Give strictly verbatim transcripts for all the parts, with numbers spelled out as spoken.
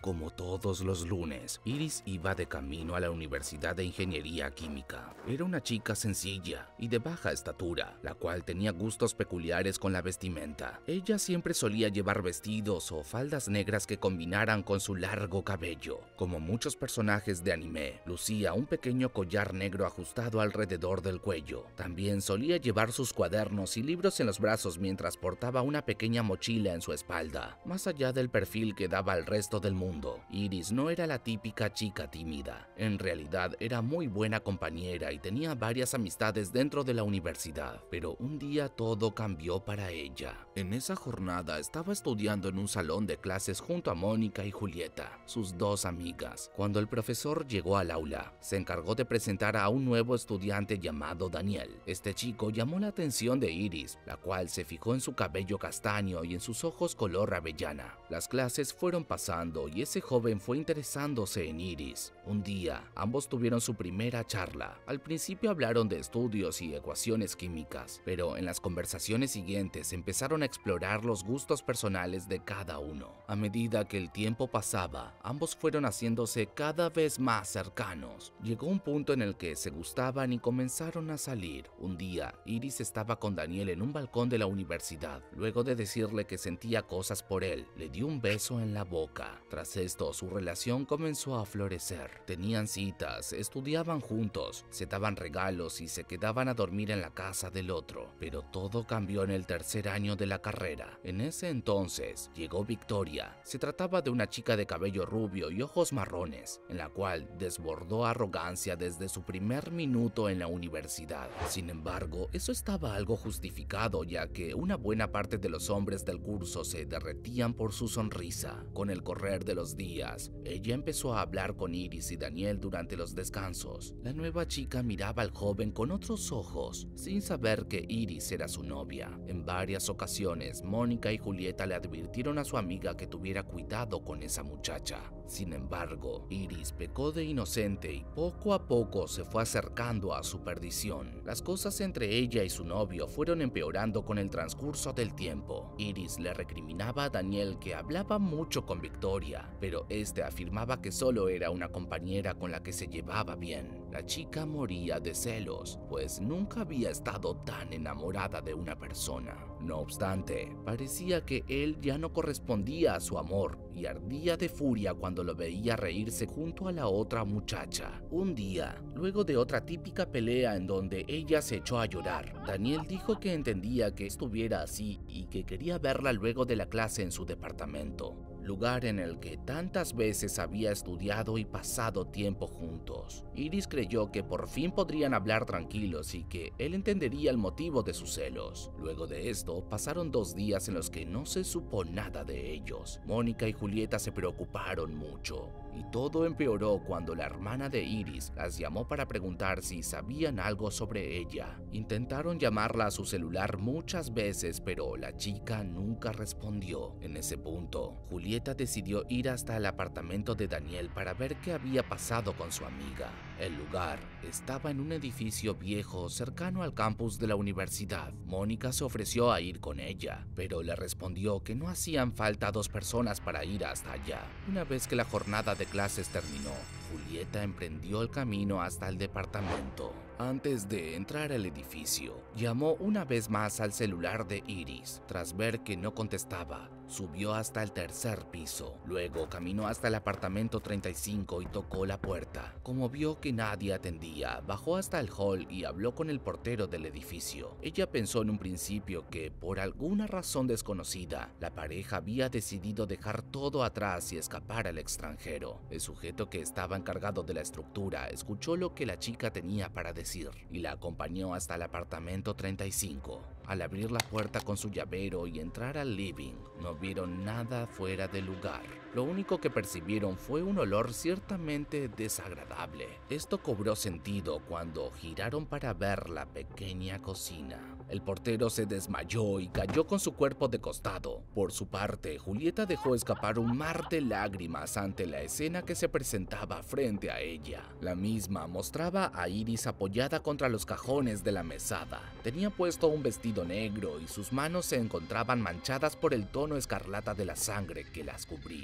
Como todos los lunes, Iris iba de camino a la Universidad de Ingeniería Química. Era una chica sencilla y de baja estatura, la cual tenía gustos peculiares con la vestimenta. Ella siempre solía llevar vestidos o faldas negras que combinaran con su largo cabello. Como muchos personajes de anime, lucía un pequeño collar negro ajustado alrededor del cuello. También solía llevar sus cuadernos y libros en los brazos mientras portaba una pequeña mochila en su espalda. Más allá del perfil que daba al resto del mundo, Iris no era la típica chica tímida. En realidad era muy buena compañera y tenía varias amistades dentro de la universidad. Pero un día todo cambió para ella. En esa jornada estaba estudiando en un salón de clases junto a Mónica y Julieta, sus dos amigas. Cuando el profesor llegó al aula, se encargó de presentar a un nuevo estudiante llamado Daniel. Este chico llamó la atención de Iris, la cual se fijó en su cabello castaño y en sus ojos color avellana. Las clases fueron pasando y ese joven fue interesándose en Iris. Un día, ambos tuvieron su primera charla. Al principio hablaron de estudios y ecuaciones químicas, pero en las conversaciones siguientes empezaron a explorar los gustos personales de cada uno. A medida que el tiempo pasaba, ambos fueron haciéndose cada vez más cercanos. Llegó un punto en el que se gustaban y comenzaron a salir. Un día, Iris estaba con Daniel en un balcón de la universidad. Luego de decirle que sentía cosas por él, le dio un beso en la boca. Tras esto, su relación comenzó a florecer. Tenían citas, estudiaban juntos, se daban regalos y se quedaban a dormir en la casa del otro. Pero todo cambió en el tercer año de la carrera. En ese entonces, llegó Victoria. Se trataba de una chica de cabello rubio y ojos marrones, en la cual desbordó arrogancia desde su primer minuto en la universidad. Sin embargo, eso estaba algo justificado, ya que una buena parte de los hombres del curso se derretían por su sonrisa. Con el correr de los días, ella empezó a hablar con Iris y Daniel durante los descansos. La nueva chica miraba al joven con otros ojos, sin saber que Iris era su novia. En varias ocasiones, Mónica y Julieta le advirtieron a su amiga que tuviera cuidado con esa muchacha. Sin embargo, Iris pecó de inocente y poco a poco se fue acercando a su perdición. Las cosas entre ella y su novio fueron empeorando con el transcurso del tiempo. Iris le recriminaba a Daniel que hablaba mucho con Victoria, pero este afirmaba que solo era una compañera con la que se llevaba bien. La chica moría de celos, pues nunca había estado tan enamorada de una persona. No obstante, parecía que él ya no correspondía a su amor y ardía de furia cuando lo veía reírse junto a la otra muchacha. Un día, luego de otra típica pelea en donde ella se echó a llorar, Daniel dijo que entendía que estuviera así y que quería verla luego de la clase en su departamento, lugar en el que tantas veces había estudiado y pasado tiempo juntos. Iris creyó que por fin podrían hablar tranquilos y que él entendería el motivo de sus celos. Luego de esto, pasaron dos días en los que no se supo nada de ellos. Mónica y Julieta se preocuparon mucho, y todo empeoró cuando la hermana de Iris las llamó para preguntar si sabían algo sobre ella. Intentaron llamarla a su celular muchas veces, pero la chica nunca respondió. En ese punto, Julieta decidió ir hasta el apartamento de Daniel para ver qué había pasado con su amiga. El lugar estaba en un edificio viejo cercano al campus de la universidad. Mónica se ofreció a ir con ella, pero le respondió que no hacían falta dos personas para ir hasta allá. Una vez que la jornada de clases terminó, Julieta emprendió el camino hasta el departamento. Antes de entrar al edificio, llamó una vez más al celular de Iris. Tras ver que no contestaba, subió hasta el tercer piso. Luego caminó hasta el apartamento treinta y cinco y tocó la puerta. Como vio que nadie atendía, bajó hasta el hall y habló con el portero del edificio. Ella pensó en un principio que, por alguna razón desconocida, la pareja había decidido dejar todo atrás y escapar al extranjero. El sujeto que estaba encargado de la estructura escuchó lo que la chica tenía para decir y la acompañó hasta el apartamento treinta y cinco. Al abrir la puerta con su llavero y entrar al living, no vieron nada fuera de lugar. Lo único que percibieron fue un olor ciertamente desagradable. Esto cobró sentido cuando giraron para ver la pequeña cocina. El portero se desmayó y cayó con su cuerpo de costado. Por su parte, Julieta dejó escapar un mar de lágrimas ante la escena que se presentaba frente a ella. La misma mostraba a Iris apoyada contra los cajones de la mesada. Tenía puesto un vestido negro y sus manos se encontraban manchadas por el tono escarlata de la sangre que las cubría.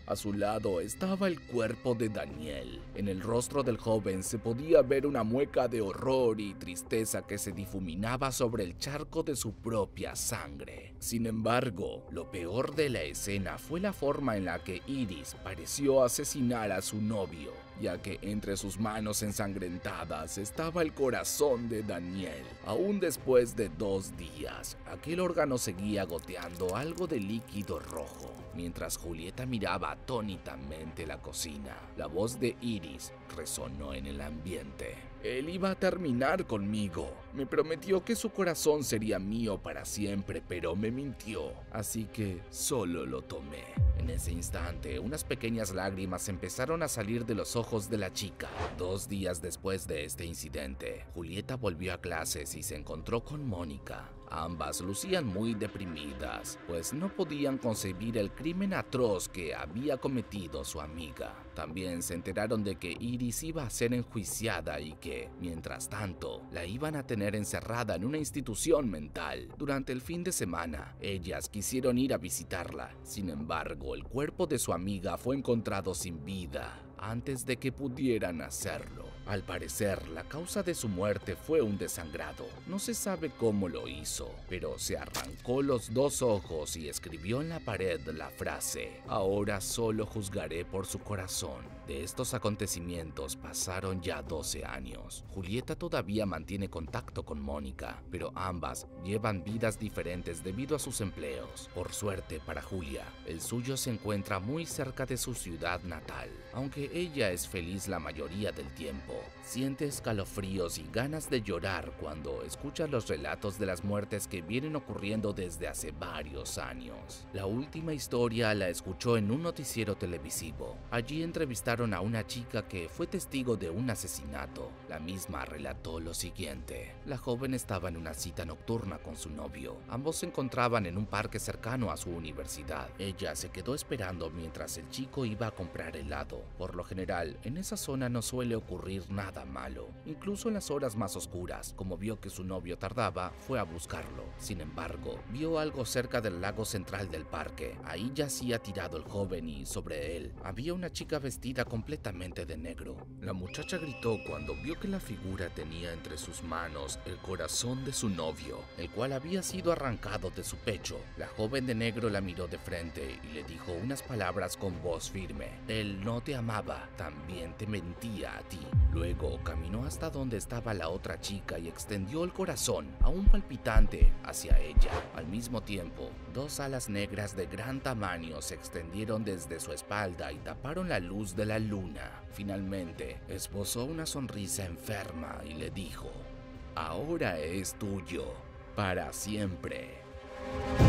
A su lado estaba el cuerpo de Daniel. En el rostro del joven se podía ver una mueca de horror y tristeza que se difuminaba sobre el charco de su propia sangre. Sin embargo, lo peor de la escena fue la forma en la que Iris pareció asesinar a su novio, ya que entre sus manos ensangrentadas estaba el corazón de Daniel. Aún después de dos días, aquel órgano seguía goteando algo de líquido rojo. Mientras Julieta miraba atónitamente la cocina, la voz de Iris resonó en el ambiente. Él iba a terminar conmigo. Me prometió que su corazón sería mío para siempre, pero me mintió, así que solo lo tomé. En ese instante, unas pequeñas lágrimas empezaron a salir de los ojos de la chica. Dos días después de este incidente, Julieta volvió a clases y se encontró con Mónica. Ambas lucían muy deprimidas, pues no podían concebir el crimen atroz que había cometido su amiga. También se enteraron de que Iris iba a ser enjuiciada y que, mientras tanto, la iban a tener encerrada en una institución mental. Durante el fin de semana, ellas quisieron ir a visitarla. Sin embargo, el cuerpo de su amiga fue encontrado sin vida antes de que pudieran hacerlo. Al parecer, la causa de su muerte fue un desangrado. No se sabe cómo lo hizo, pero se arrancó los dos ojos y escribió en la pared la frase: "Ahora solo juzgaré por su corazón". De estos acontecimientos pasaron ya doce años. Julieta todavía mantiene contacto con Mónica, pero ambas llevan vidas diferentes debido a sus empleos. Por suerte para Julia, el suyo se encuentra muy cerca de su ciudad natal. Aunque ella es feliz la mayoría del tiempo, siente escalofríos y ganas de llorar cuando escucha los relatos de las muertes que vienen ocurriendo desde hace varios años. La última historia la escuchó en un noticiero televisivo. Allí entrevistaron a una chica que fue testigo de un asesinato. La misma relató lo siguiente: la joven estaba en una cita nocturna con su novio. Ambos se encontraban en un parque cercano a su universidad. Ella se quedó esperando mientras el chico iba a comprar helado. Por lo general, en esa zona no suele ocurrir nada malo. Incluso en las horas más oscuras, como vio que su novio tardaba, fue a buscarlo. Sin embargo, vio algo cerca del lago central del parque. Ahí yacía tirado el joven y sobre él había una chica vestida completamente de negro. La muchacha gritó cuando vio que la figura tenía entre sus manos el corazón de su novio, el cual había sido arrancado de su pecho. La joven de negro la miró de frente y le dijo unas palabras con voz firme: "Él no te amaba, también te mentía a ti". Luego caminó hasta donde estaba la otra chica y extendió el corazón, aún palpitante, hacia ella. Al mismo tiempo, dos alas negras de gran tamaño se extendieron desde su espalda y taparon la luz de la luna. Finalmente, esbozó una sonrisa enferma y le dijo: "Ahora es tuyo, para siempre".